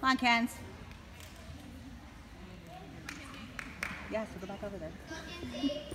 Come on, Kenz. Yes, we'll go back over there.